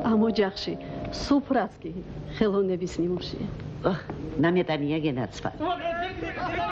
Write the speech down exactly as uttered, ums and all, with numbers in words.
اما جخشی سوپر است که خیلی نبیس نیموشی نمیتونی یه نصفه